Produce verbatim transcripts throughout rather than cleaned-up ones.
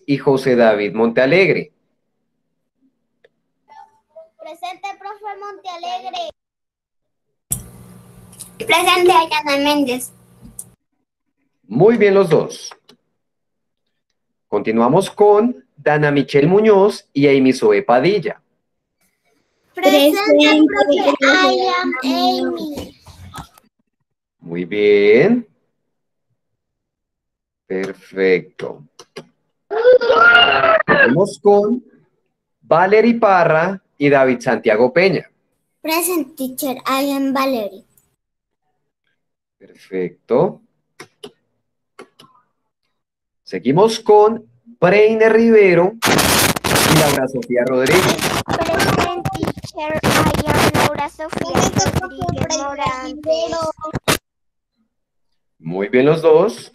y José David Montealegre. Presente, profe Montealegre. Presente, Ayana Méndez. Muy bien los dos. Continuamos con Dana Michelle Muñoz y Amy Zoe Padilla. Presente, profe I am Amy. Muy bien. Perfecto. Seguimos con Valery Parra y David Santiago Peña. Present, teacher, I am Valerie. Perfecto. Seguimos con Breiner Rivero y Laura Sofía Rodríguez. Present, teacher, I am Laura Sofía Rodríguez Morantes. Muy bien los dos.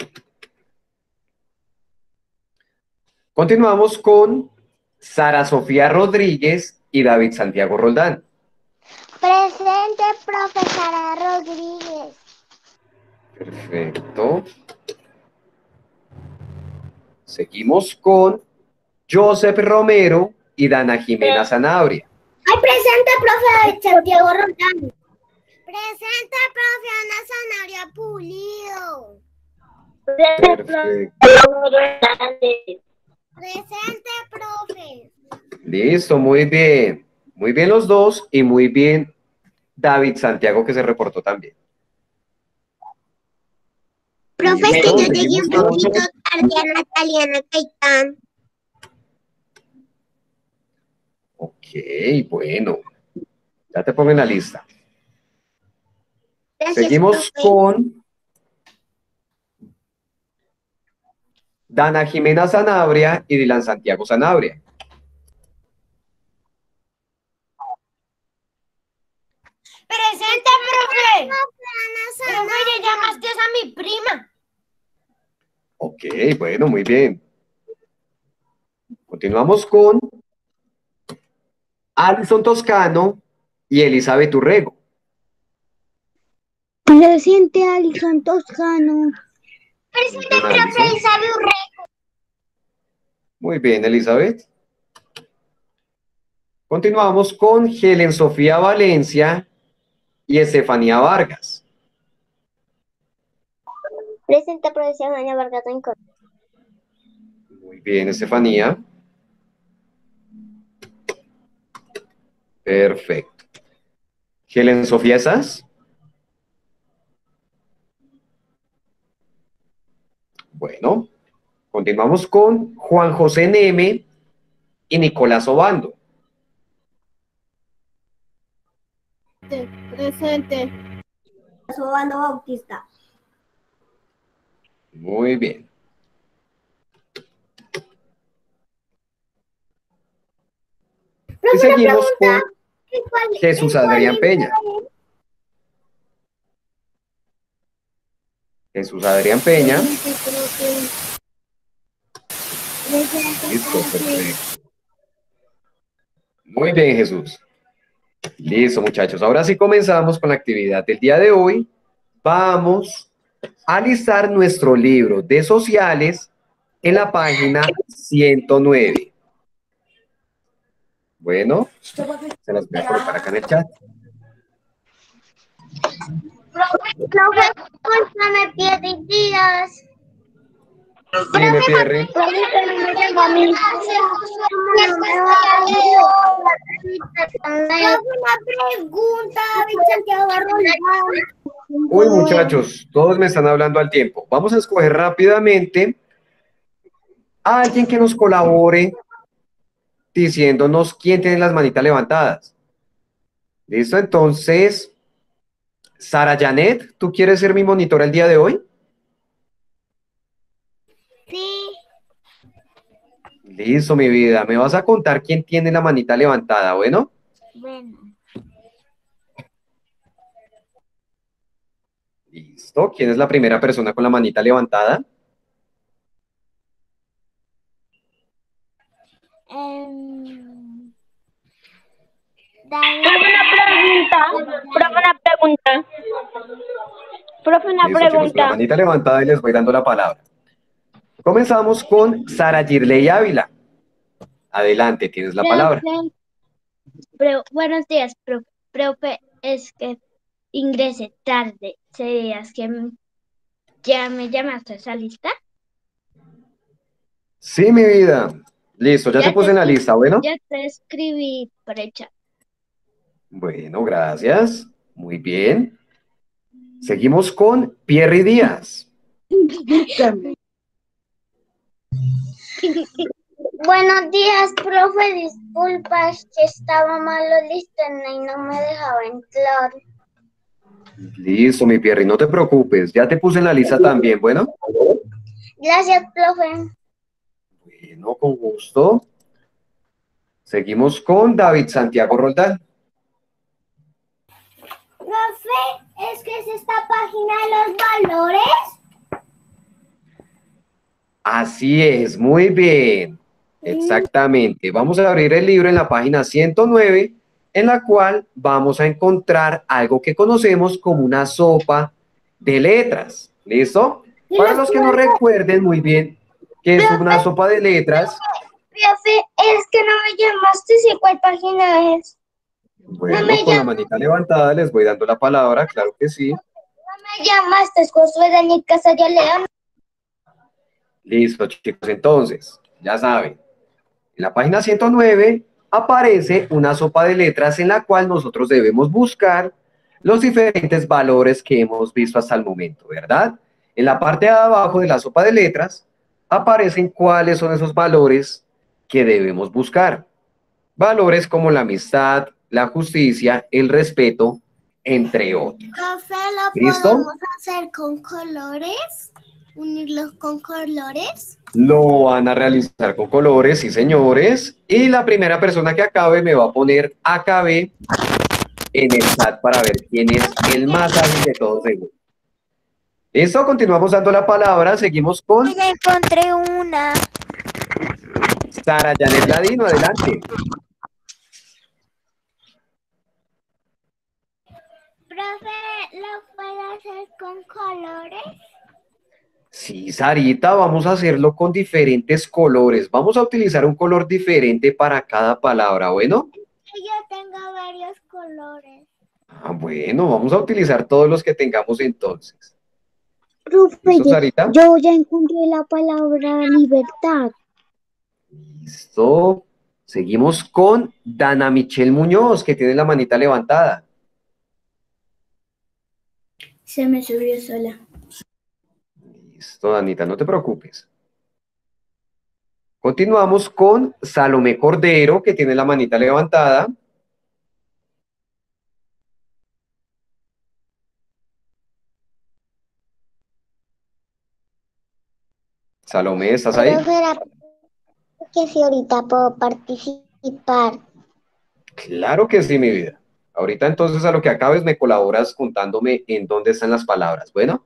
Continuamos con Sara Sofía Rodríguez y David Santiago Roldán. Presente, profesora Rodríguez. Perfecto. Seguimos con Joseph Romero y Dana Jimena Sanabria. Ay, presente, profe David Santiago Roldán. Presente, profe Ana Sanabria Pulido. Perfecto. Presente, profe. Listo, muy bien. Muy bien los dos y muy bien David Santiago que se reportó también. Profe, es que Listo, yo llegué seguimos un con- poquito tarde a Nataliana Caitán. Ok, bueno. Ya te pongo en la lista. Gracias, Seguimos profe. con Dana Jimena Sanabria y Dylan Santiago Sanabria. Presente, profe. Profe, ya llamaste a mi prima. Ok, bueno, muy bien. Continuamos con Alison Toscano y Elizabeth Urrego. Presente, Alison Toscano. Presente, Muy bien, profe Alison. Elizabeth Urrego. Muy bien, Elizabeth. Continuamos con Helen Sofía Valencia y Estefanía Vargas. Presente, profesora Ana Vargas Rincón. Muy bien, Estefanía. Perfecto. Helen Sofía, ¿estás? Bueno, continuamos con Juan José Neme y Nicolás Obando. Presente. Obando Bautista. Muy bien. Y seguimos con Jesús Adrián Peña. Jesús Adrián Peña. Listo, perfecto. Muy bien, Jesús. Listo, muchachos. Ahora sí comenzamos con la actividad del día de hoy. Vamos a listar nuestro libro de sociales en la página ciento nueve. Bueno, se las voy a colocar acá en el chat. Profe, me pide días. Dime, Pierre. Una pregunta, Santiago Roldán. Uy, muchachos, todos me están hablando al tiempo. Vamos a escoger rápidamente a alguien que nos colabore diciéndonos quién tiene las manitas levantadas. ¿Listo? Entonces, Sara Janet, ¿tú quieres ser mi monitora el día de hoy? Sí. Listo, mi vida. Me vas a contar quién tiene la manita levantada, ¿bueno? Bueno. Listo. ¿Quién es la primera persona con la manita levantada? Um, Profe, una pregunta. Profe, una pregunta. Profe, una Listo, chicos, con la pregunta. manita levantada y les voy dando la palabra. Comenzamos con Sara Girley Ávila. Adelante, tienes la palabra. Profe, pro- buenos días, profe. Profe, es que ingresé tarde. ¿Serías que m- ya me llamaste a esa lista? Sí, mi vida. Listo, ya te Ya te, puse en la escri- lista, bueno. ya te escribí por el chat. Bueno, gracias. Muy bien. Seguimos con Pierre Díaz. Buenos días, profe. Disculpas que estaba malo listo y no me dejaba entrar. Listo, mi Pierre, no te preocupes. Ya te puse en la lista también, bueno. Gracias, profe. Bueno, con gusto. Seguimos con David Santiago Roldán. Profe, ¿es que es esta página de los valores? Así es, muy bien. Exactamente. Vamos a abrir el libro en la página ciento nueve, en la cual vamos a encontrar algo que conocemos como una sopa de letras. ¿Listo? Para los que no recuerden muy bien qué es una sopa de letras, Profe, es que no me llamaste si cuál página es. bueno, me con la llama- manita levantada les voy dando la palabra, claro que sí. Me llamaste, Josué Daniel Casaya León. Listo, chicos, entonces, ya saben, en la página ciento nueve aparece una sopa de letras en la cual nosotros debemos buscar los diferentes valores que hemos visto hasta el momento, ¿verdad? En la parte de abajo de la sopa de letras aparecen cuáles son esos valores que debemos buscar. Valores como la amistad, la justicia, el respeto, entre otros. Profe, ¿lo ¿Listo? podemos hacer con colores? ¿Unirlos con colores? Lo van a realizar con colores, sí señores. Y la primera persona que acabe me va a poner A K B en el chat para ver quién es el más hábil de todos ellos. Listo, continuamos dando la palabra. Seguimos con Ya encontré una. Sara Janet Ladino. Adelante. Profe, ¿lo puedo hacer con colores? Sí, Sarita, vamos a hacerlo con diferentes colores. Vamos a utilizar un color diferente para cada palabra, ¿bueno? Yo tengo varios colores. Ah, bueno, vamos a utilizar todos los que tengamos entonces. Profe, ¿Listo, yo, Sarita? yo ya encontré la palabra libertad. Listo. Seguimos con Dana Michelle Muñoz, que tiene la manita levantada. Se me subió sola. Listo, Danita, no te preocupes. Continuamos con Salomé Cordero, que tiene la manita levantada. Salomé, ¿estás ahí? Profe, era que si ahorita puedo participar. Claro que sí, mi vida. Ahorita entonces a lo que acabes me colaboras contándome en dónde están las palabras. Bueno,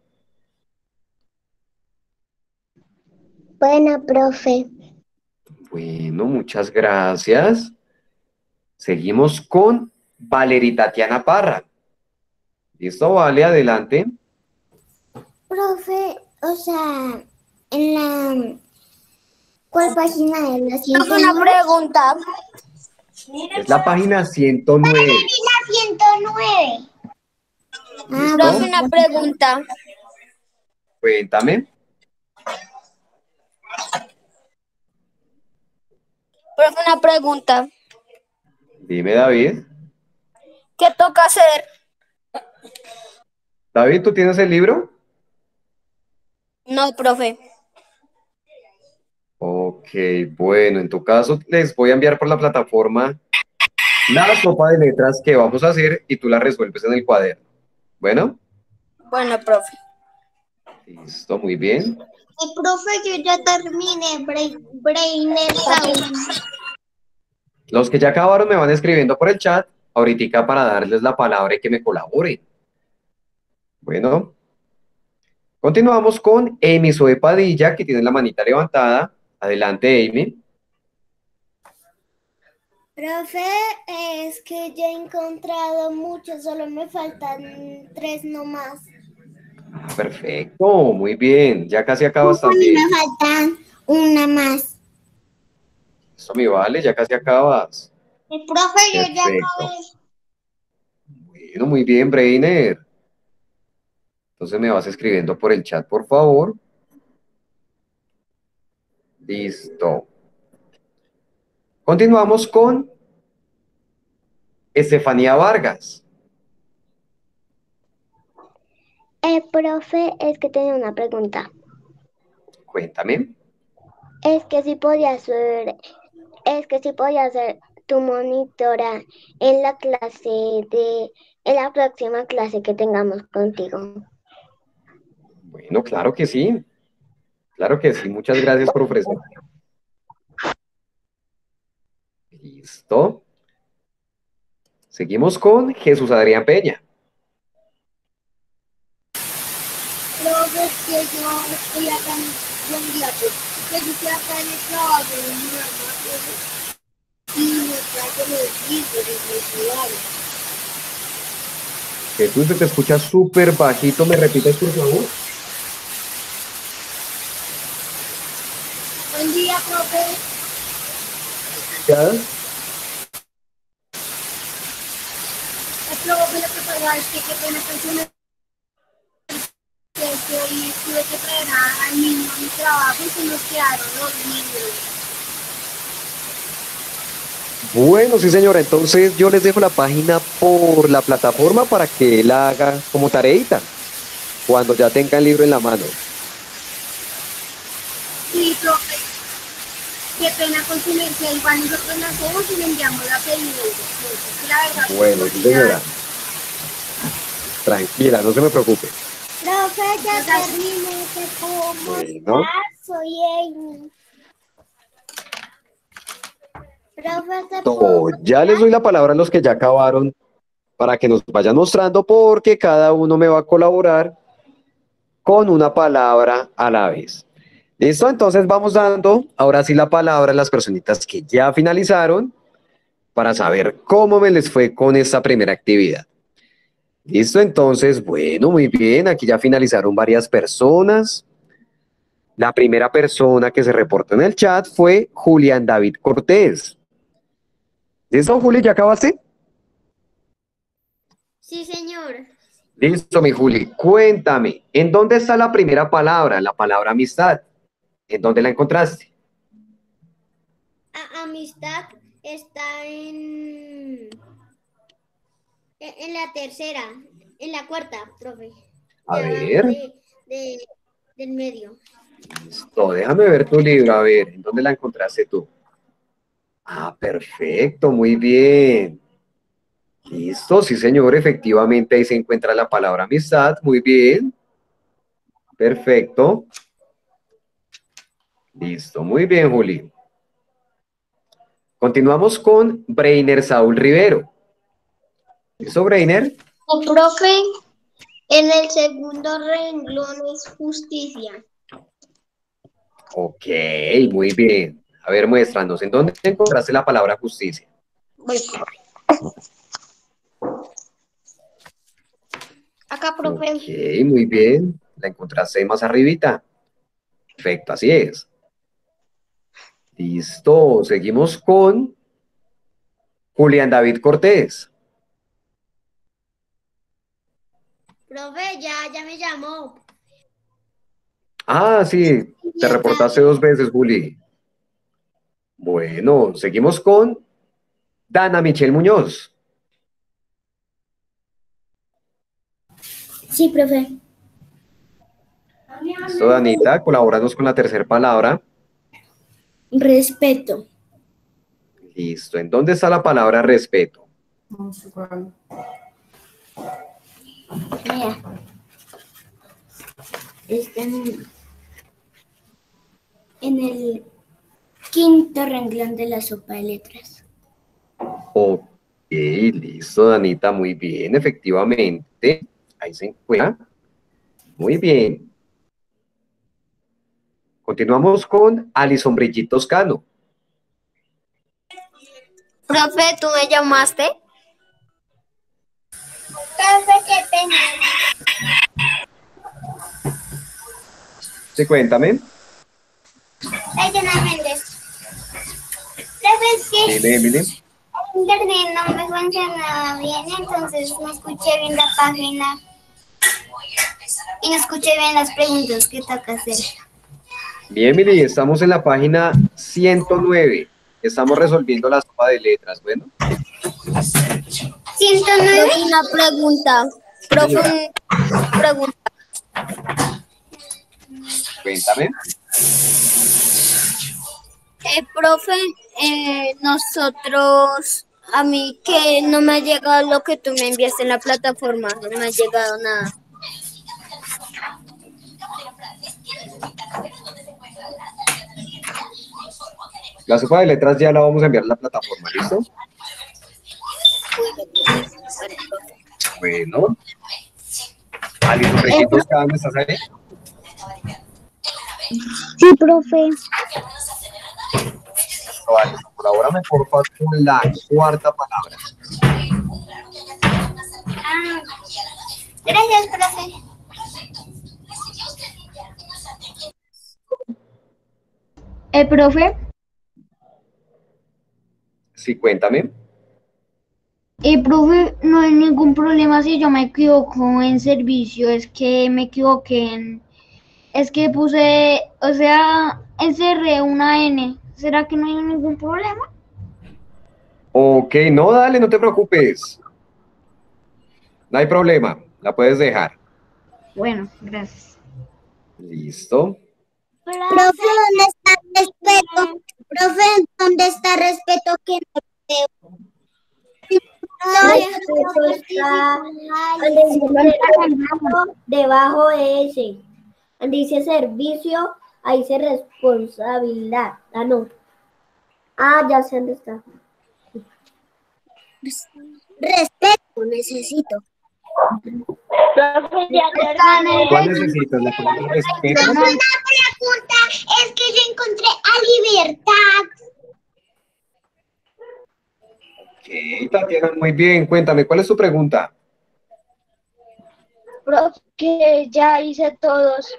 Bueno, profe. bueno, muchas gracias. Seguimos con Valery Tatiana Parra. ¿Listo, Vale? Adelante. Profe, o sea, en la... ¿Cuál página es? ¿La ciento Una nueve? pregunta. Es la página ciento nueve. La ciento nueve. Ah, ¿Listo? Profe, una pregunta. Cuéntame. Profe, una pregunta. Dime, David. ¿Qué toca hacer? David, ¿tú tienes el libro? No, profe. Ok, bueno, en tu caso les voy a enviar por la plataforma la sopa de letras que vamos a hacer y tú la resuelves en el cuaderno. Bueno, Bueno, profe. listo, muy bien. Y profe, yo ya terminé Bra- Brainer Sound. Los que ya acabaron me van escribiendo por el chat ahorita para darles la palabra y que me colaboren. Bueno, continuamos con Amy Zoe Padilla, que tiene la manita levantada. Adelante, Amy. Profe, es que ya he encontrado muchos, solo me faltan tres nomás. Perfecto, muy bien. Ya casi acabas A mí también. me faltan una más. Eso me vale, ya casi acabas. El profe, yo ya Perfecto. acabé. Bueno, muy bien, Breiner. Entonces me vas escribiendo por el chat, por favor. Listo. Continuamos con Estefanía Vargas. El profe es que tenía una pregunta. Cuéntame. Es que si podía ser, es que si podía ser tu monitora en la clase de, en la próxima clase que tengamos contigo. Bueno, claro que sí. Claro que sí. Muchas gracias por ofrecer. Listo. Seguimos con Jesús Adrián Peña. Profe, es que yo estoy acá en buen día, pues, que yo estoy acá en el trabajo de mi mamá, profe, y me traje los libros de mi ciudad. Jesús, se te escucha súper bajito. ¿Me repites, por favor? Buen día, profe. ¿Ya? El profe, lo que pasa es que qué pena con que hoy tuve que traer a- al niño a mi trabajo y se nos quedaron los libros. Bueno, sí, señora. Entonces yo les dejo la página por la plataforma para que él la haga como tareita cuando ya tenga el libro en la mano. Sí, profe, qué pena con su merced. Igual nosotros lo hacemos y le enviamos la pedido. La verdad, Bueno, sí, señora. Tranquila, no se me preocupe. profe, ya terminé, ¿te puedo Bueno. mostrar? Soy Amy. Profe, ¿te puedo No, ya les doy la palabra a los que ya acabaron para que nos vayan mostrando porque cada uno me va a colaborar con una palabra a la vez. ¿Listo? Entonces vamos dando ahora sí la palabra a las personitas que ya finalizaron para saber cómo me les fue con esta primera actividad. ¿Listo? Entonces, bueno, muy bien. Aquí ya finalizaron varias personas. La primera persona que se reportó en el chat fue Julián David Cortés. ¿Listo, Juli? ¿Ya acabaste? Sí, señor. Listo, mi Juli. Cuéntame, ¿en dónde está la primera palabra, la palabra amistad? ¿En dónde la encontraste? A- amistad está en, en, en la tercera, en la cuarta, profe. A De abajo ver, de, de, del medio. listo, déjame ver tu libro, a ver, ¿en dónde la encontraste tú? Ah, perfecto, muy bien. Listo, sí, señor, efectivamente ahí se encuentra la palabra amistad, muy bien. Perfecto. Listo, muy bien, Juli. Continuamos con Breiner Saúl Rivero. ¿Listo, Breiner? El profe, en el segundo renglón es justicia. Ok, muy bien. A ver, muéstranos, ¿en dónde encontraste la palabra justicia? Voy, profe. Acá, profe. Ok, muy bien. La encontraste más arribita. Perfecto, así es. Listo, seguimos con Julián David Cortés. Profe, ya, ya me llamó. Ah, sí, Y te está reportaste dos veces, Juli. Bueno, seguimos con Dana Michelle Muñoz. Sí, profe. Listo, Danita, colabóranos con la tercera palabra. Respeto. Listo, ¿en dónde está la palabra respeto? Mira, está en, en el quinto renglón de la sopa de letras. Ok, listo, Danita, muy bien, efectivamente. Ahí se encuentra. Muy bien. Continuamos con Alison Brigitte Toscano. Profe, ¿tú me llamaste? Profe, qué pena. Sí, cuéntame. Dayana Méndez. Profe, es que Dime, Emily. el internet no me funcionaba bien, entonces no escuché bien la página y no escuché bien las preguntas que toca hacer. Bien, Emily, estamos en la página ciento nueve. Estamos resolviendo la sopa de letras. Bueno, ciento nueve. Profe, una pregunta. señora, Profe, una pregunta. cuéntame. Eh, profe, eh, nosotros, a mí que no me ha llegado lo que tú me enviaste en la plataforma, no me ha llegado nada. La sopa de letras ya la vamos a enviar a la plataforma, ¿listo? Bueno. Alison Requitos, ¿cada dónde estás ahí? Sí, profe. No, Alison, colabórame por favor con la cuarta palabra. Ah, gracias, profe. Eh, profe, Sí, cuéntame. eh, profe, no hay ningún problema si yo me equivoco en servicio, es que me equivoqué en, es que puse, o sea, encerré una N. ¿Será que no hay ningún problema? Ok, no, dale, no te preocupes. No hay problema, la puedes dejar. Bueno, gracias. Listo. Profe, ¿dónde está respeto? Profe, ¿dónde está respeto que no veo? Respeto está donde dice respeto, debajo de ese. Donde dice servicio, ahí dice responsabilidad. Ah, no. Ah, ya sé dónde está. Respeto necesito. Profe, ya ¿Cuál necesitas? ¿La palabra respeto? Una pregunta, es que yo encontré a Libertad. Ok, Tatiana, muy bien. Cuéntame, ¿cuál es tu pregunta? Profe, ya hice todos.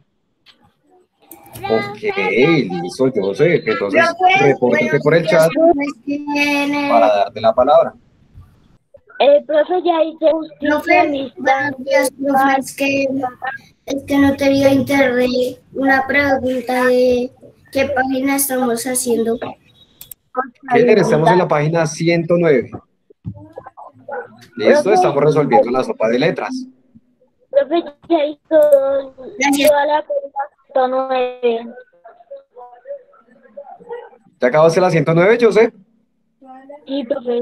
Ok, listo, yo sé. Entonces, Profe, repórtate buenos por el días, chat ¿cómo tiene? para darte la palabra. Eh, profe, ya hice justicia Profe, amistad. buenos días, profe, es que, es que no tenía internet. Una pregunta de qué página estamos haciendo. Keller, estamos en la página ciento nueve. Listo, Profe, estamos resolviendo la sopa de letras. profe, ya hizo Gracias. toda la pregunta ciento nueve. ¿Te acabaste la ciento nueve, José? Sí, profe.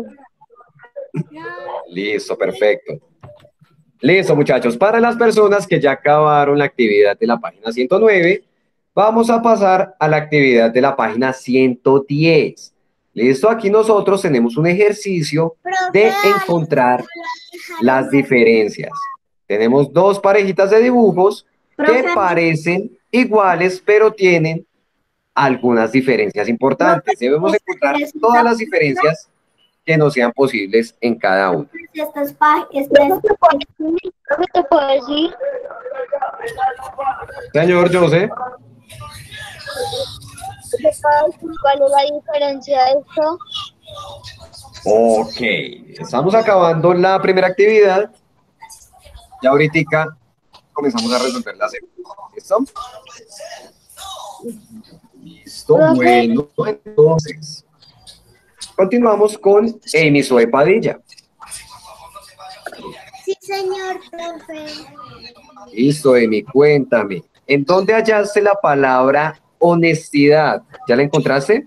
Listo, perfecto. Listo, muchachos. Para las personas que ya acabaron la actividad de la página ciento nueve, vamos a pasar a la actividad de la página ciento diez. Listo, aquí nosotros tenemos un ejercicio de encontrar las diferencias. Tenemos dos parejitas de dibujos que parecen iguales, pero tienen algunas diferencias importantes. Debemos encontrar todas las diferencias que nos sean posibles en cada uno. Estas páginas, Profe, ¿te puedo decir? Señor José. ¿Te puedo decir cuál es la diferencia de esto? Ok, estamos acabando la primera actividad. Ya ahorita comenzamos a resolver la segunda. ¿Listo? Listo, Profe, bueno, entonces continuamos con Amy Zoe Padilla. Sí, señor, profe. Listo, Amy, cuéntame. ¿En dónde hallaste la palabra honestidad? ¿Ya la encontraste?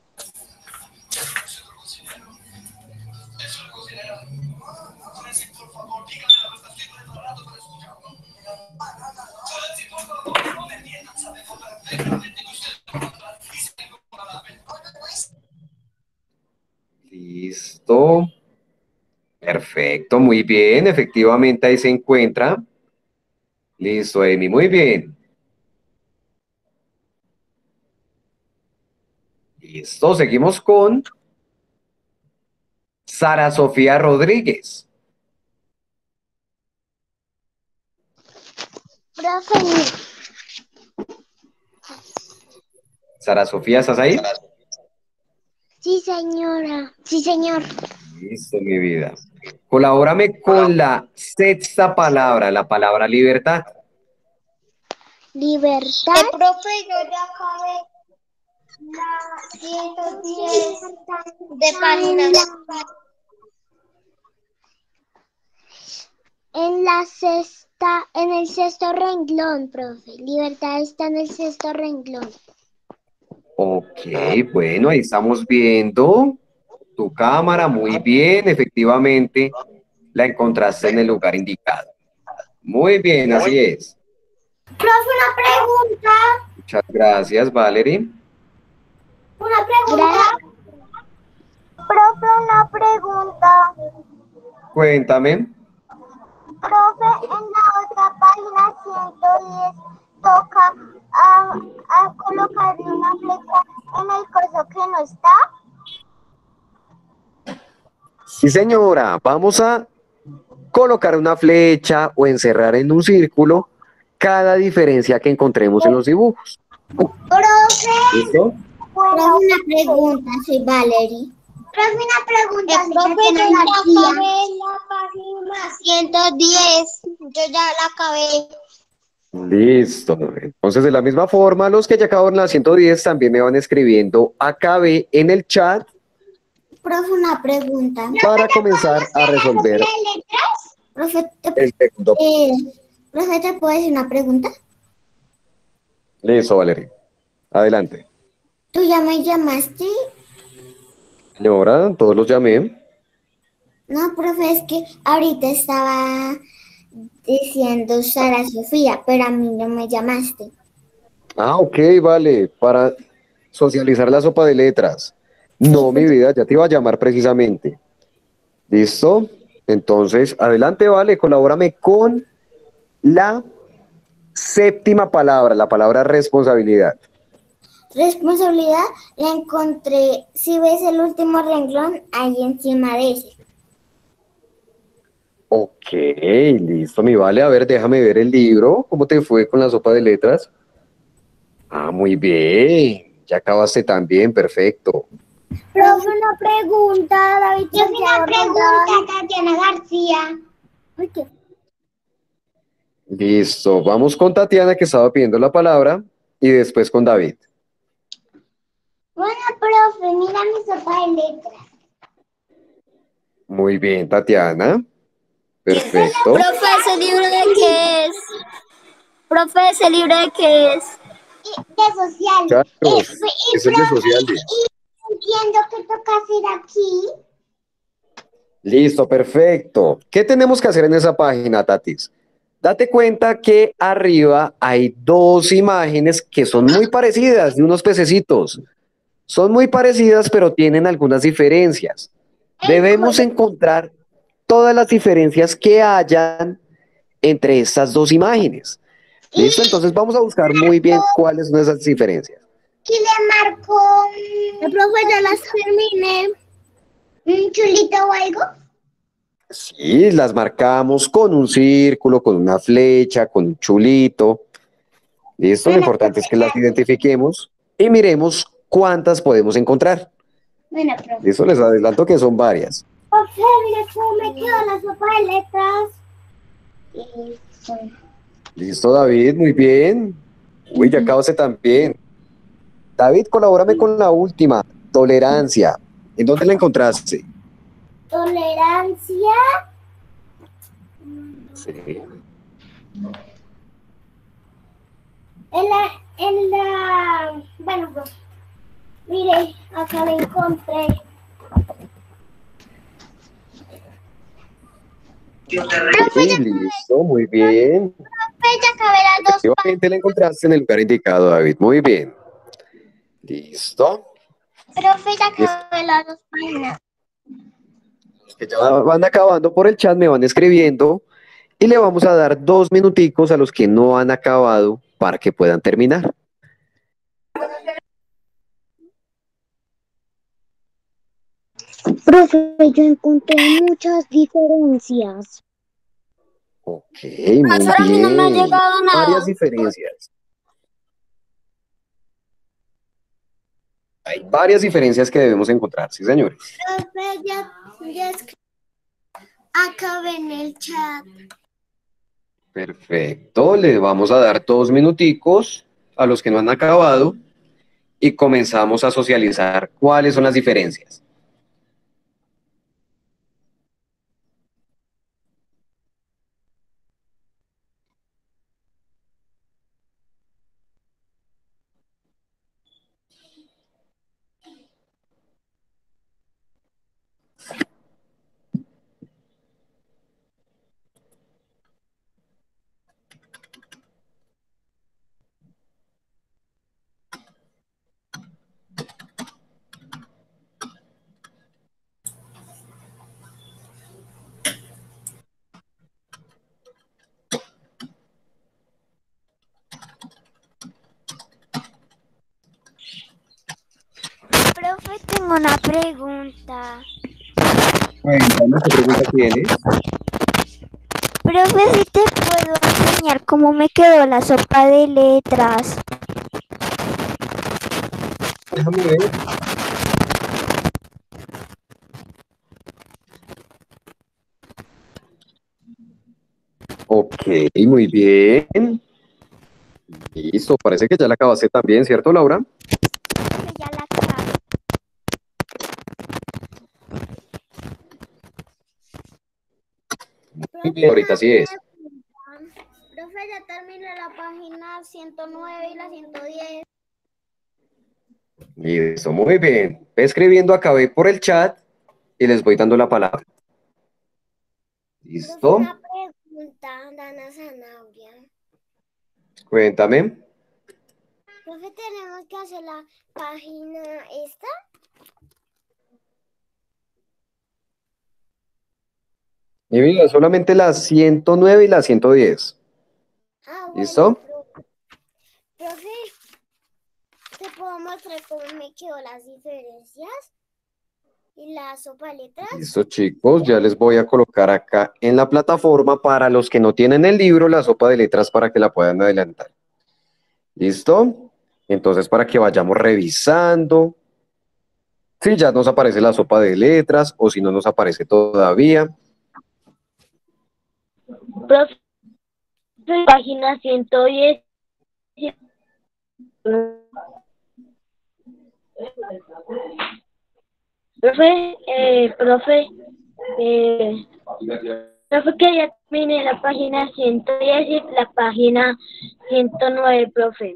Listo. Perfecto, muy bien. Efectivamente, ahí se encuentra. Listo, Amy, muy bien. Listo, seguimos con Sara Sofía Rodríguez. profe, Sara Sofía, ¿estás ahí? Sí, señora. Sí, señor. Listo, mi vida. Colabórame con la sexta palabra, la palabra libertad. Libertad. El profe, yo ya acabé la ciento diez de páginas. En la sexta, en el sexto renglón, profe. Libertad está en el sexto renglón. Ok, bueno, ahí estamos viendo tu cámara, muy bien, efectivamente, la encontraste en el lugar indicado. Muy bien, así es. Profe, una pregunta. Muchas gracias, Valerie. Una pregunta. Profe, una pregunta. Cuéntame. Profe, en la otra página ciento diez toca a, a colocar una flecha en el coso que no está. Sí, señora, vamos a colocar una flecha o encerrar en un círculo cada diferencia que encontremos en los dibujos. Profe, ¿Listo? Profe, una pregunta. Soy Valerie. profe, una pregunta. El profe, yo ya acabé la página ciento diez. Yo ya la acabé. Listo. Entonces, de la misma forma, los que ya acabaron la ciento diez también me van escribiendo acabé en el chat Profe, una pregunta. para comenzar a resolver Profe, te, el segundo. eh, profe, ¿te puedo decir una pregunta? Listo, Valeria. Adelante. ¿Tú ya me llamaste? Señora, todos los llamé. No, profe, es que ahorita estaba diciendo Sara Sofía, pero a mí no me llamaste. Ah, ok, vale. Para socializar la sopa de letras. No, mi vida, ya te iba a llamar precisamente. ¿Listo? Entonces, adelante, vale, colabórame con la séptima palabra, la palabra responsabilidad. Responsabilidad la encontré, si ves el último renglón, ahí encima de ese. Ok, listo, mi vale. A ver, déjame ver el libro. ¿Cómo te fue con la sopa de letras? Ah, muy bien. Ya acabaste también, perfecto. Profe, una pregunta, David. Yo una pregunta, Tatiana García. ¿Por qué? Listo, vamos con Tatiana que estaba pidiendo la palabra y después con David. Bueno, profe, mira mi sopa de letras. Muy bien, Tatiana. Perfecto. Profe, ¿ese libro de qué es? Profe, ¿ese libro de qué es? De social. Muchachos, Eh, y, es el de profe, sociales. y entiendo que toca hacer aquí. Listo, perfecto. ¿Qué tenemos que hacer en esa página, Tatis? Date cuenta que arriba hay dos imágenes que son muy parecidas, de unos pececitos. Son muy parecidas, pero tienen algunas diferencias. Debemos encontrar todas las diferencias que hayan entre estas dos imágenes. ¿Listo? Entonces vamos a buscar muy bien cuáles son esas diferencias. Y le marcó El profe ya las terminé. un chulito o algo. Sí, las marcamos con un círculo, con una flecha, con un chulito. ¿Listo? Lo importante es que las identifiquemos y miremos cuántas podemos encontrar. Bueno, profe. Listo, les adelanto que son varias. Profe, mira cómo me quedó la sopa de letras. Listo, David, muy bien. Uy, ya acabaste también. David, colabórame con la última, tolerancia. ¿En dónde la encontraste? Tolerancia. Sí. En la, en la, bueno, pues, mire, acá la encontré. Uy, listo, muy bien. Profe, ya acabé las dos. Efectivamente la encontraste en el lugar indicado, David. Muy bien. Listo. Profe, ya acabé las dos páginas. Los que ya van acabando por el chat me van escribiendo y le vamos a dar dos minuticos a los que no han acabado para que puedan terminar. Profe, yo encontré muchas diferencias. Ok, muy Profesor, a mí no me ha bien. llegado nada. Varias diferencias. Hay varias diferencias que debemos encontrar, sí, señores. Profe, ya, ya escribí. Acabé en el chat. Perfecto, le vamos a dar dos minuticos a los que no han acabado y comenzamos a socializar cuáles son las diferencias. Profe, tengo una pregunta. Cuéntame, ¿qué pregunta tienes? Profe, si te puedo enseñar cómo me quedó la sopa de letras. Déjame ver. Ok, muy bien. Listo, parece que ya la acabaste también, ¿cierto, Laura? Que ya la acabé. Muy bien, ahorita sí es. Profe, ya terminé la página ciento nueve y la ciento diez. Listo, muy bien. Ve escribiendo acabé por el chat y les voy dando la palabra. Profe, ¿Listo? una pregunta, Dana Zanabria. Cuéntame. Profe, tenemos que hacer la página esta. Y mira, solamente las ciento nueve y las ciento diez. Ah, bueno, ¿Listo? profe. Profe, ¿te puedo mostrar cómo me quedó las diferencias? ¿Y la sopa de letras? Listo, chicos, ya les voy a colocar acá en la plataforma para los que no tienen el libro, la sopa de letras para que la puedan adelantar. ¿Listo? Entonces, para que vayamos revisando. Si ya nos aparece la sopa de letras o si no nos aparece todavía. Profe, página ciento diez. Profe, eh, profe, eh, profe, que ya terminé la página ciento diez y la página ciento nueve, profe.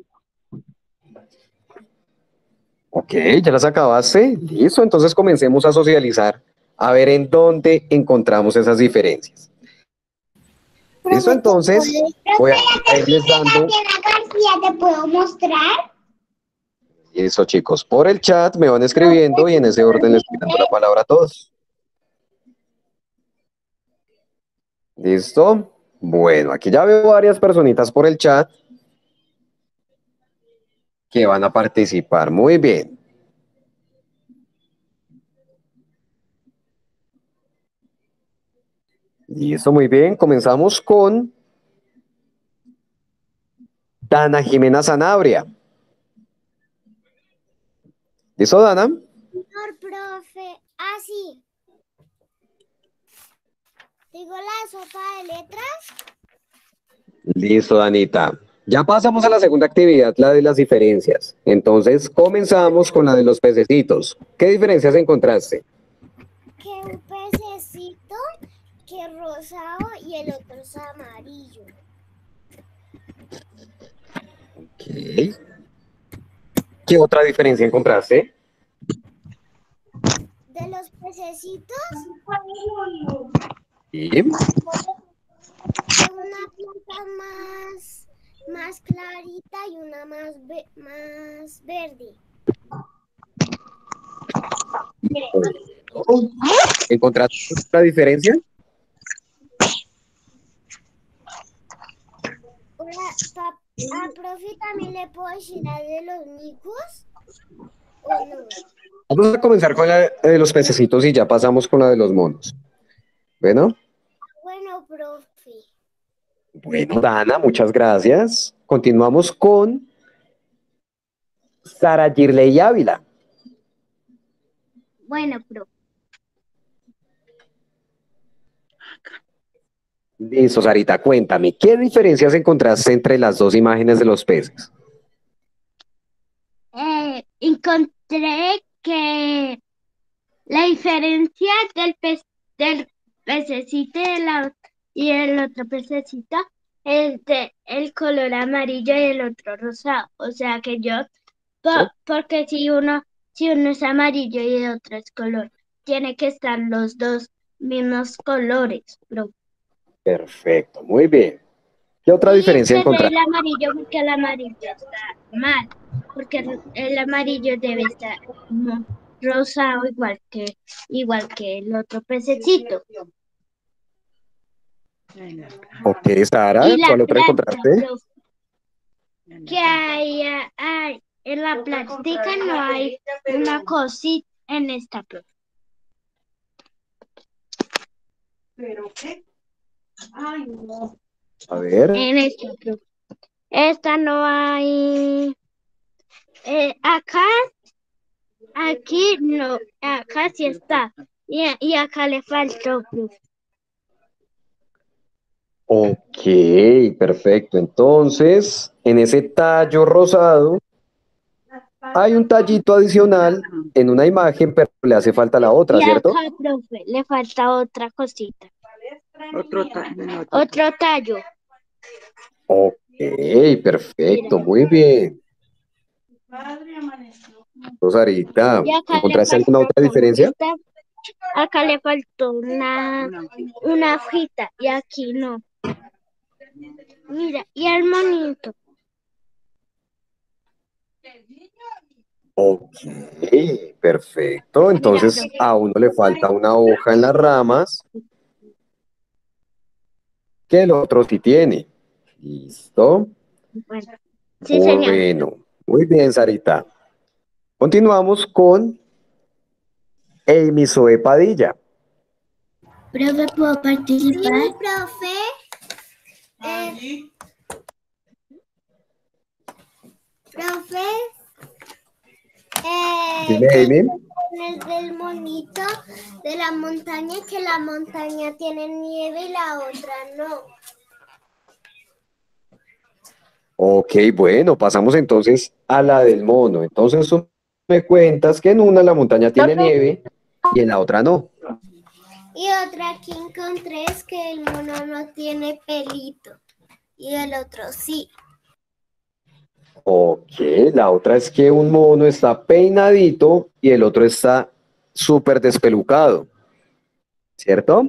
Ok, ya las acabaste. Listo, entonces comencemos a socializar, a ver en dónde encontramos esas diferencias. Listo, entonces voy a irles dando. ¿Te puedo mostrar? Listo, chicos, por el chat me van escribiendo y en ese orden les estoy dando la palabra a todos. ¿Listo? Bueno, aquí ya veo varias personitas por el chat que van a participar. Muy bien. Listo, muy bien. Comenzamos con Dana Jimena Sanabria. ¿Listo, Dana? Señor profe. Ah, sí. Digo la sopa de letras. Listo, Danita. Ya pasamos a la segunda actividad, la de las diferencias. Entonces, comenzamos con la de los pececitos. ¿Qué diferencias encontraste? Que un pececito que es rosado y el otro es amarillo. Ok. ¿Qué otra diferencia encontraste? De los pececitos, Sí. una planta más, más clarita y una más, ve- más verde. ¿Encontraste otra diferencia? Ahora, pa- a profe también le puedo decir la de los micos o no. Vamos a comenzar con la de los pececitos y ya pasamos con la de los monos. Bueno, Bueno, profe. bueno, Dana, muchas gracias. Continuamos con Sara Girley Ávila. Bueno, profe. Listo, Sarita, cuéntame, ¿qué diferencias encontraste entre las dos imágenes de los peces? Eh, encontré que la diferencia del pez, del pececito y, de la, y el otro pececito es de el color amarillo y el otro rosado. O sea que yo, po- porque si uno, si uno es amarillo y el otro es color, tiene que estar los dos mismos colores, profe. Perfecto, muy bien. ¿Qué otra Y diferencia cerré el encontraste? amarillo porque el amarillo está mal, porque el, el amarillo debe estar mo- rosado igual que, igual que el otro pececito. Ok, Sara, Y la ¿cuál otra planta, encontraste? profe, que hay, ah, hay, en la plástica no hay una cosita en esta, profe. A ver, En esta, profe. Esta no hay, eh, acá, aquí no, acá sí está. Y, y acá le faltó, profe. ok, perfecto. Entonces, en ese tallo rosado hay un tallito adicional en una imagen, pero le hace falta la otra, Y acá, ¿cierto? profe, le falta otra cosita. Otro tallo. Otro tallo. Ok, perfecto, muy bien. Entonces, Sarita, Y acá le ¿encontraste alguna faltó otra con diferencia? esta, acá le faltó una, una hojita y aquí no. Mira, y el monito. Ok, perfecto. Mira, Entonces, profe. a uno le falta una hoja en las ramas que el otro sí tiene. ¿Listo? Bueno, sí, señor. Bueno, muy bien, Sarita. Continuamos con Amy Zoe Padilla. Profe, ¿puedo Sí, participar? profe. Eh, profe. Eh, Dime, el, Amy. el del monito de la montaña, que la montaña tiene nieve y la otra no. Ok, bueno, pasamos entonces a la del mono. Entonces tú me cuentas que en una la montaña tiene nieve y en la otra no. Y otra que encontré es que el mono no tiene pelito y el otro sí. Ok, la otra es que un mono está peinadito y el otro está súper despelucado, ¿cierto?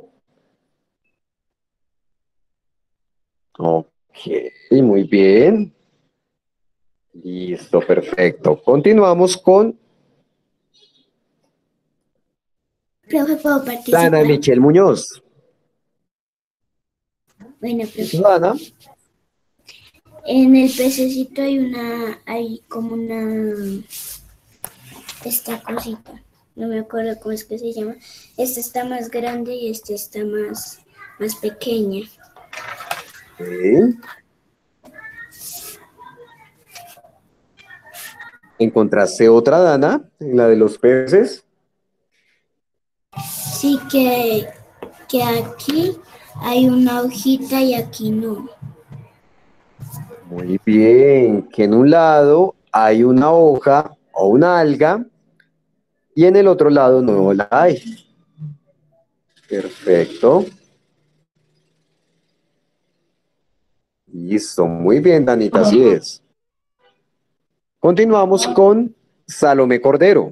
Ok, muy bien. Listo, perfecto. Continuamos con Profe, ¿puedo Dana participar? Michelle Muñoz. Bueno, profe. ¿Listo, Dana? En el pececito hay una, hay como una, esta cosita. No me acuerdo cómo es que se llama. Esta está más grande y esta está más, más pequeña. Sí. ¿Encontraste otra Dana en la de los peces? Sí que, que aquí hay una hojita y aquí no. Muy bien, que en un lado hay una hoja o una alga y en el otro lado no la hay. Perfecto. Listo, muy bien, Danita, así es. Continuamos con Salomé Cordero.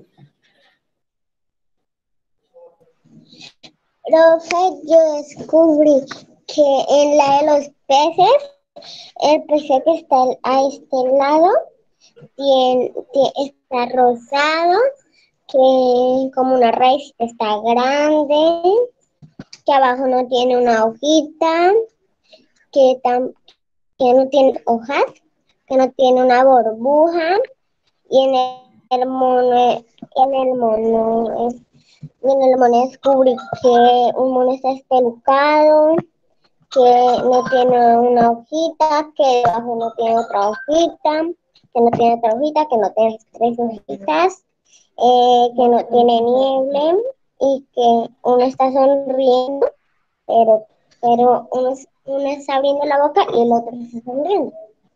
Profe, yo descubrí que en la de los peces, el pez que está a este lado tiene, tie- está rosado, que como una raíz está grande, que abajo no tiene una hojita, que, tam- que no tiene hojas, que no tiene una burbuja, y en el mono, en el mono, y en el mono descubrí que un mono está espelucado, que no tiene una hojita, que debajo no tiene otra hojita, que no tiene otra hojita, que no tiene tres hojitas, eh, que no tiene nieve y que uno está sonriendo, pero, pero uno, uno está abriendo la boca y el otro está sonriendo.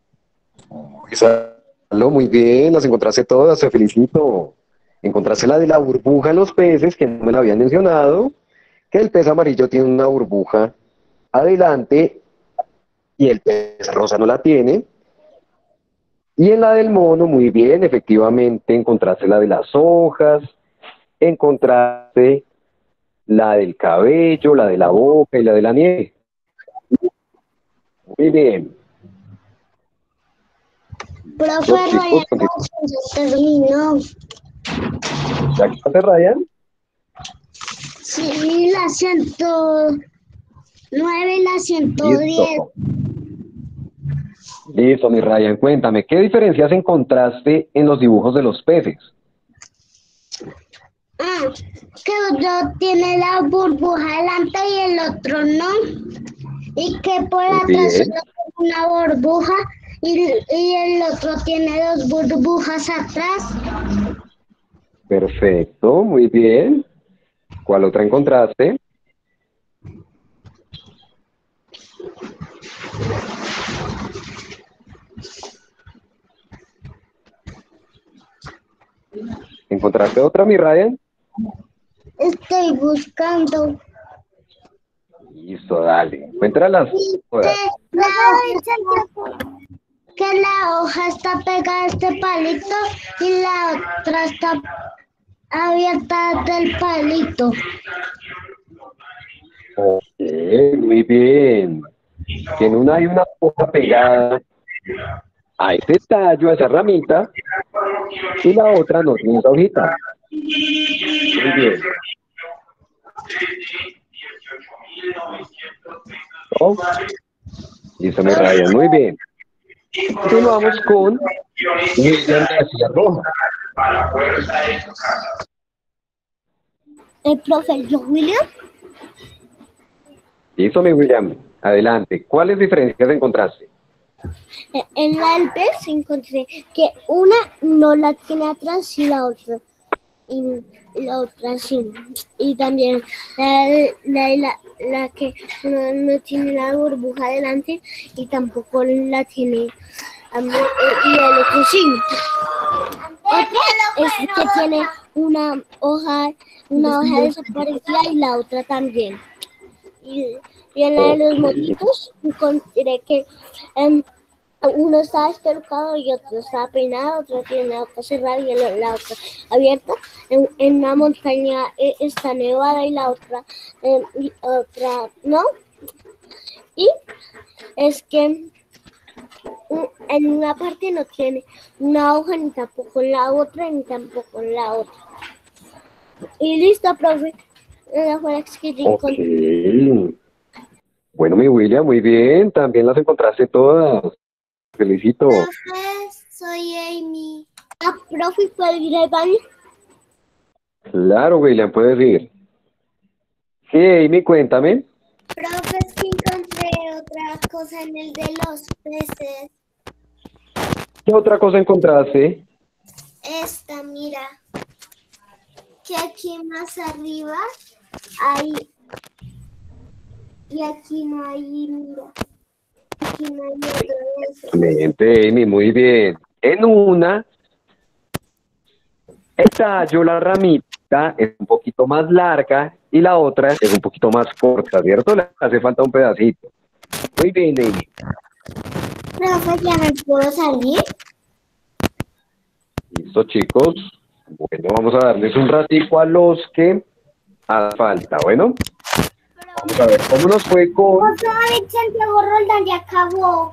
Gonzalo, muy bien, las encontraste todas, te felicito. Encontraste la de la burbuja en los peces, que no me la habían mencionado, que el pez amarillo tiene una burbuja adelante y el pez rosa no la tiene. Y en la del mono, muy bien, efectivamente, encontraste la de las hojas, encontraste la del cabello, la de la boca y la de la nieve. Muy bien. Profe, Los chicos, Ryan, terminó. ¿ya acabaste, Ryan? Sí, la ciento nueve y la ciento diez. Listo. Listo, mi Ryan, cuéntame, ¿qué diferencias encontraste en los dibujos de los peces? Ah, que uno tiene la burbuja delante y el otro no. Y que por Muy atrás bien, solo tiene una burbuja y, y el otro tiene dos burbujas atrás. perfecto, muy bien. ¿Cuál otra encontraste? ¿Encontraste otra, mi Ryan? Estoy buscando. Listo, dale. Encuéntralas Y todas. que la hoja, que la hoja está pegada a este palito y la otra está abierta del palito. Ok, muy bien. Que en una hay una hoja pegada a ese tallo, a esa ramita, y la otra no tiene esa hojita. Muy bien. ¿No? Listo, mi Ryan, muy bien. Continuamos con William García Roja. El profe, yo, William. Listo, mi William. Adelante. ¿Cuáles diferencias encontraste? En la del pez encontré que una no la tiene atrás y la otra. Y la otra sí. Y también la, la, la, la que no, no tiene la burbuja delante y tampoco la tiene. Um, y el otro sí. Otra es que tiene una hoja, una hoja desaparecida y la otra también. Y, y en la de los motitos encontré que um, uno está despelucado y otro está peinado, otro tiene la boca cerrada y la otra abierta. En, en una montaña eh, está nevada y la otra, eh, y otra no. Y es que en una parte no tiene una hoja, ni tampoco en la otra, ni tampoco en la otra. Y listo, profe. Esa fue la que yo encontré. Ok. Bueno, mi William, muy bien. También las encontraste todas. Felicito. Profe, soy Amy. Ah, profe, ¿puedo ir al baño? Claro, William, puedes ir. Sí, Amy, cuéntame. Profe, es que encontré otra cosa en el de los peces. ¿Qué otra cosa encontraste? Esta, mira. Que aquí más arriba hay. Y aquí no hay, mira. Aquí no hay otro de eso. Excelente, Amy, muy bien. En una, el tallo, la ramita, es un poquito más larga y la otra es un poquito más corta, ¿cierto? Le hace falta un pedacito. Muy bien, Amy. Profe, ¿ya me puedo salir? Listo, chicos. Bueno, vamos a darles un ratico a los que haga falta. Bueno, vamos a ver cómo nos fue con... Profe, Alex Santiago Roldán ya acabó.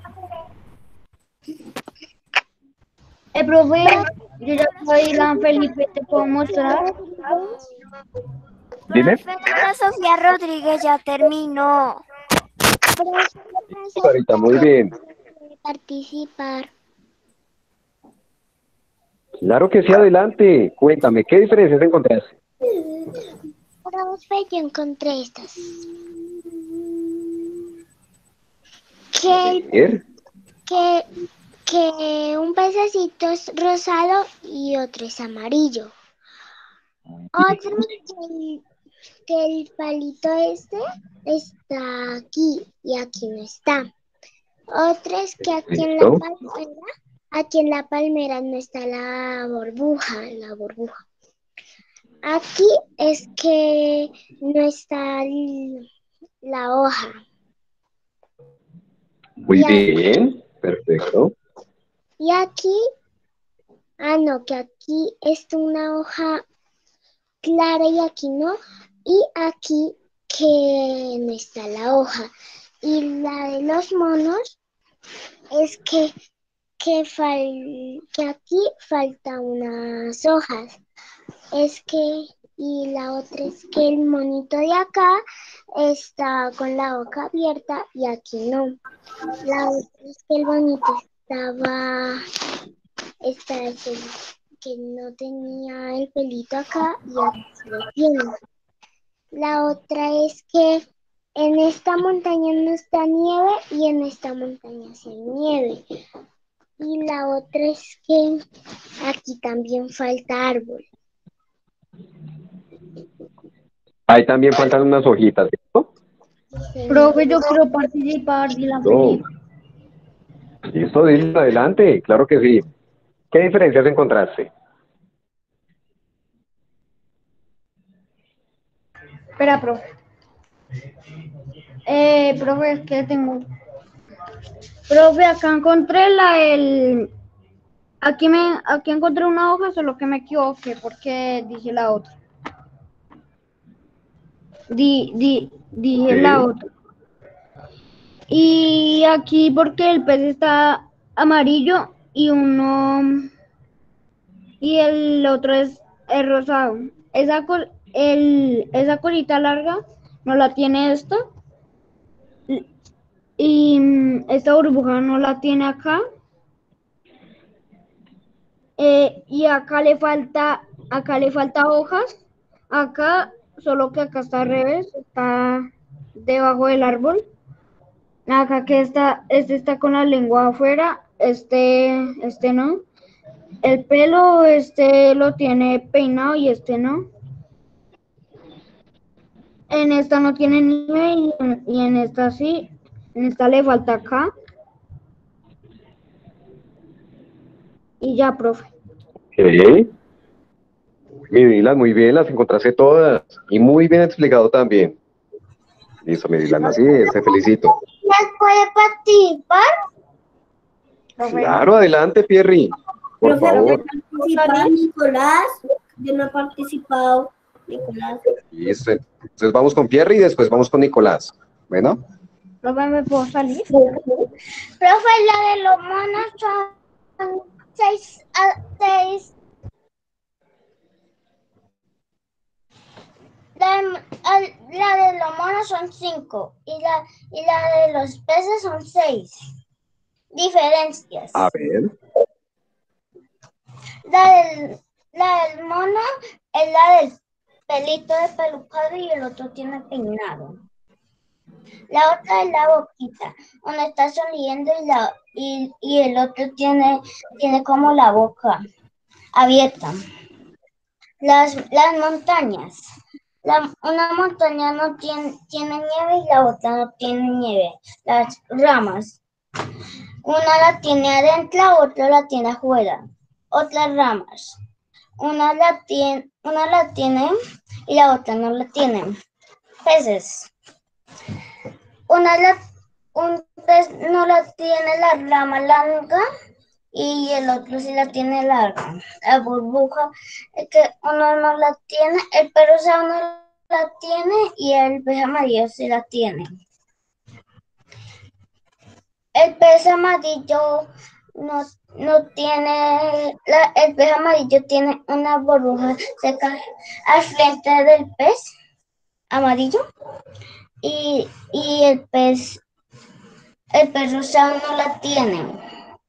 El profe, yo ya soy la Felipe, ¿te puedo mostrar? Dime. Ana Sofía Rodríguez ya terminó. Listo, Sarita, muy bien. Participar. Claro que sí, adelante. Cuéntame, ¿qué diferencias encontraste? Profe, yo encontré estas. Que, ¿Ver? que, que un pececito es rosado y otro es amarillo. Otro que el, que el palito este está aquí y aquí no está. Otra es que aquí en la Listo. palmera, aquí en la palmera no está la burbuja, la burbuja. Aquí es que no está el- la hoja. Muy Y, a- bien, perfecto. y aquí, ah no, que aquí está una hoja clara y aquí no. Y aquí que no está la hoja. Y la de los monos es que, que, fal- que aquí falta unas hojas. Es que, y la otra es que el monito de acá está con la boca abierta y aquí no. La otra es que el monito estaba, está ese, que no tenía el pelito acá y aquí sí lo tiene. La otra es que en esta montaña no está nieve y en esta montaña sí hay nieve. Y la otra es que aquí también falta árbol. Ahí también faltan unas hojitas, ¿cierto? Profe, yo quiero participar, Dylan No. Felipe. Listo, Dylan, adelante, claro que sí. ¿Qué diferencias encontraste? Espera, profe. Eh, profe, es que tengo. Profe, acá encontré la el. Aquí me, aquí encontré una hoja, solo que me equivoqué porque dije la otra. Di, di, dije la Sí. otra. Y aquí porque el pez está amarillo y uno y el otro es, es rosado. Esa col, el, esa colita larga no la tiene esta y mm, esta burbuja no la tiene acá. Eh, y acá le falta, acá le falta hojas. Acá, solo que acá está al revés, está debajo del árbol. Acá que está, este está con la lengua afuera, este, este no. El pelo, este lo tiene peinado y este no. En esta no tiene nieve y en, y en esta sí. En esta le falta acá. Y ya, profe. Ok. Mi Dylan, muy bien, las encontraste todas. Y muy bien explicado también. Listo, mi Dylan, así es, te felicito. ¿Las puede participar? Profe. Claro, adelante, Pierri. Por Profe, favor. participa Nicolás. Yo no he participado. Nicolás. Listo. Entonces vamos con Pierri y después vamos con Nicolás. Bueno, Profe, ¿me puedo salir? Profe, la de los monos son seis, a seis. La, al- la de los monos son cinco y la, y la de los peces son seis. Diferencias. a ver. La del, la del mono es la del pelito de pelucado y el otro tiene peinado. La otra es la boquita, donde está sonriendo y, la, y, y el otro tiene, tiene como la boca abierta. Las, las montañas. La, una montaña no tiene, tiene nieve y la otra no tiene nieve. Las ramas. Una la tiene adentro, otra la tiene afuera. Otras ramas. Una la tiene, una la tiene y la otra no la tiene. Peces. Una la, un pez no la tiene la rama larga y el otro sí la tiene larga. La burbuja es que uno no la tiene, el perro rosado no la tiene y el pez amarillo sí la tiene. El pez amarillo no, no tiene, la, el pez amarillo tiene una burbuja seca al frente del pez amarillo y, y el pez, el pez rosado no la tiene.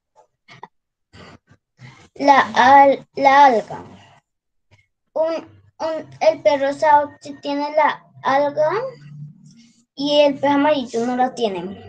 La, al, la alga. Un, un, el pez rosado sí tiene la alga y el pez amarillo no la tiene.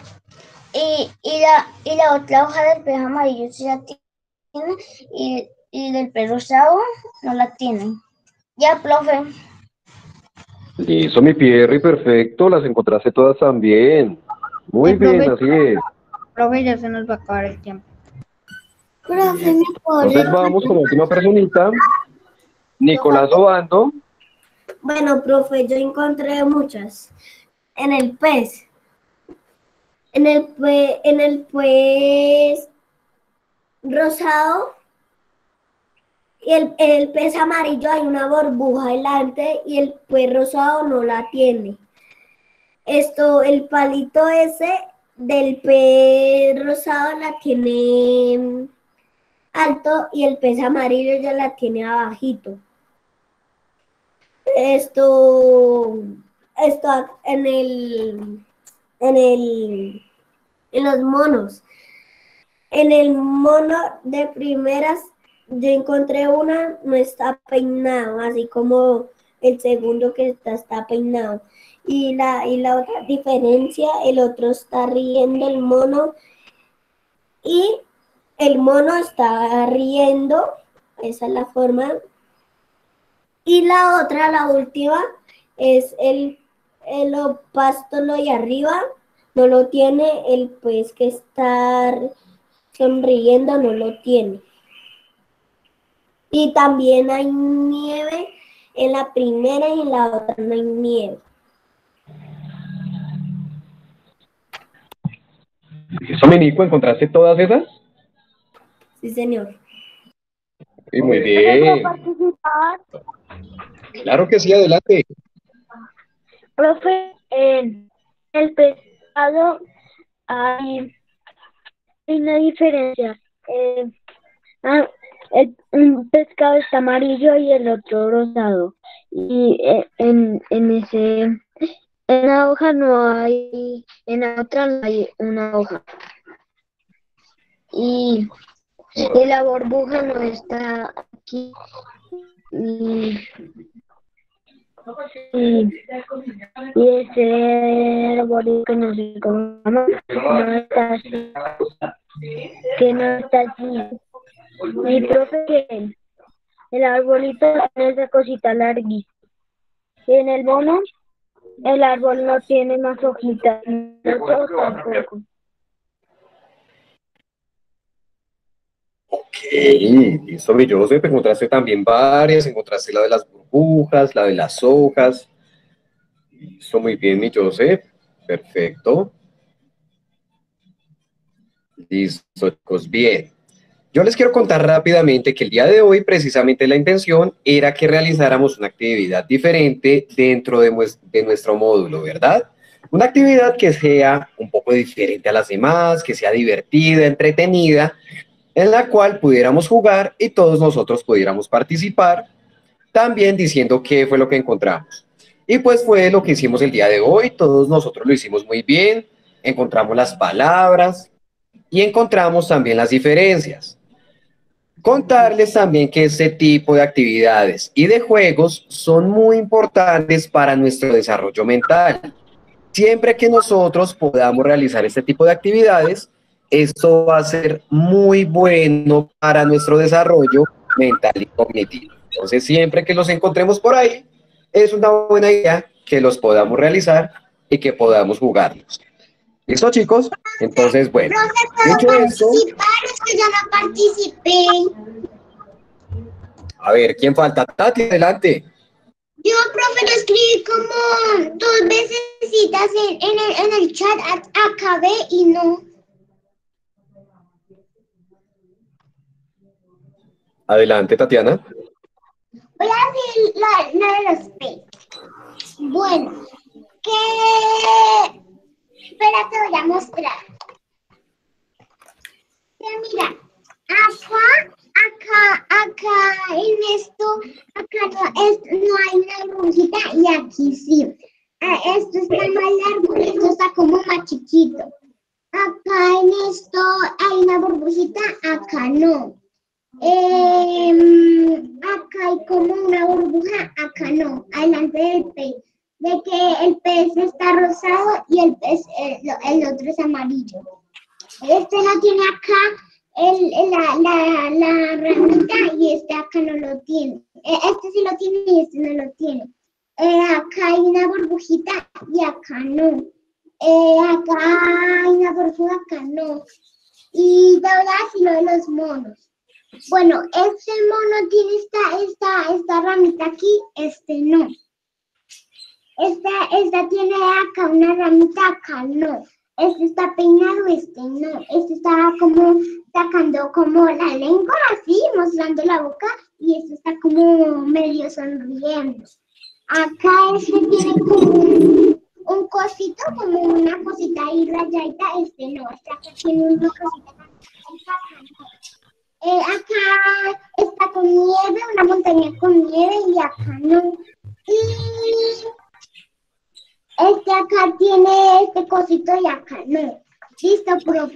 Y, y, la, y la otra hoja del pez amarillo sí la tiene y, y del pez rosado no la tiene. Ya, profe. Listo, mi Pierre, perfecto. Las encontraste todas también. Muy El bien, profe, así es. profe, ya se nos va a acabar el tiempo. Profe, ¿me puedo Entonces vamos con la última personita. Nicolás Obando. Bueno, profe, yo encontré muchas. En el pez. En el pez, en el pez rosado y el, el pez amarillo hay una burbuja delante y el pez rosado no la tiene. Esto, el palito ese del pez rosado la tiene alto y el pez amarillo ya la tiene abajito. Esto, esto en el, en el, en los monos. En el mono de primeras yo encontré una, no está peinado, así como el segundo que está, está peinado. Y la, y la otra diferencia, el otro está riendo el mono y el mono está riendo, esa es la forma. Y la otra, la última, es el, el pástolo y arriba, no lo tiene, el pez que está sonriendo no lo tiene. Y también hay nieve en la primera y en la otra no hay nieve. Eso, mi Nico, ¿encontraste todas esas? Sí, señor. Sí, muy bien. Claro que sí, adelante. Profe, en el pescado hay, hay una diferencia. Eh, ah, el, un pescado está amarillo y el otro rosado. Y eh, en, en ese, en la hoja no hay, en la otra no hay una hoja. Y, y la burbuja no está aquí. Y, y, y ese arbolito que no sé cómo se llama, no está así, que no está así. Mi profe, que el arbolito tiene esa cosita larguita. Y en el mono, el árbol no tiene más hojitas, nosotros tampoco. Ok, listo, mi Joseph. Encontraste también varias. Encontraste la de las burbujas, la de las hojas. Listo, muy bien, mi Joseph. Perfecto. Listo, chicos, bien. Yo les quiero contar rápidamente que el día de hoy precisamente la intención era que realizáramos una actividad diferente dentro de, de nuestro módulo, ¿verdad? Una actividad que sea un poco diferente a las demás, que sea divertida, entretenida, en la cual pudiéramos jugar y todos nosotros pudiéramos participar, también diciendo qué fue lo que encontramos. Y pues fue lo que hicimos el día de hoy, todos nosotros lo hicimos muy bien, encontramos las palabras y encontramos también las diferencias. Contarles también que este tipo de actividades y de juegos son muy importantes para nuestro desarrollo mental. Siempre que nosotros podamos realizar este tipo de actividades, esto va a ser muy bueno para nuestro desarrollo mental y cognitivo. Entonces, siempre que los encontremos por ahí, es una buena idea que los podamos realizar y que podamos jugarlos. ¿Listo, chicos? Entonces, bueno, Profe, ¿puedo dicho esto, participar? Es que yo no participé. a ver, ¿quién falta? Tati, adelante. Yo, profe, lo escribí como dos veces en, en, el, en el chat, a- acabé y no. Adelante, Tatiana. Voy a hacer la, la de los peces. Bueno, que... Espera, te voy a mostrar. Ya, mira, acá, acá, acá, en esto, acá no, es, no hay una burbujita y aquí sí. Ah, esto está más largo y esto está como más chiquito. Acá en esto hay una burbujita, acá no. Eh, acá hay como una burbuja, acá no, adelante del pez. De que el pez está rosado y el pez, el, el otro es amarillo. Este no tiene acá el, el- la, la, la ramita y este acá no lo tiene. Eh, Este sí lo tiene y este no lo tiene. Eh, acá hay una burbujita y acá no. Eh, acá hay una burbuja, acá no. Y de verdad sí lo de los monos. Bueno, este mono tiene esta, esta, esta ramita aquí, este no. Esta, esta tiene acá una ramita, acá no. Este está peinado, este no. Este está como sacando como la lengua así, mostrando la boca, y este está como medio sonriendo. Acá este tiene como un, un cosito, como una cosita ahí rayadita, este no. Este acá tiene una cosita. Acá no. Eh, acá está con nieve, una montaña con nieve, y acá no. Y este acá tiene este cosito y acá no. Listo, profe.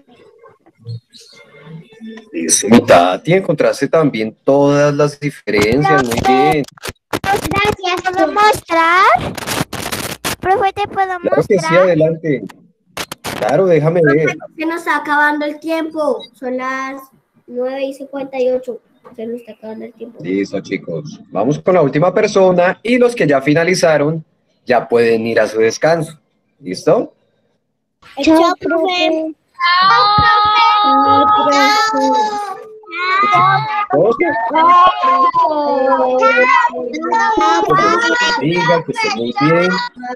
Eso, mi Tati, encontraste también todas las diferencias, muy bien. Gracias, ¿Puedo profe. mostrar? Profe, ¿te puedo Claro que sí, mostrar? adelante. Claro, déjame ver. Se nos está acabando el tiempo. Son las nueve y cincuenta y ocho. Se nos está acabando el tiempo. Listo, chicos. Vamos con la última persona y los que ya finalizaron ya pueden ir a su descanso. ¿Listo? Chao, profe. Todos. Diga que estén muy bien.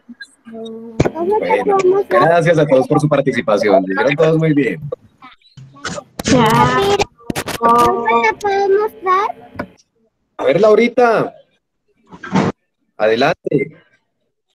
Bueno, gracias a todos por su participación. Lo hicieron todos muy bien. ¿Te puedo mostrar? A ver, Laurita. Adelante.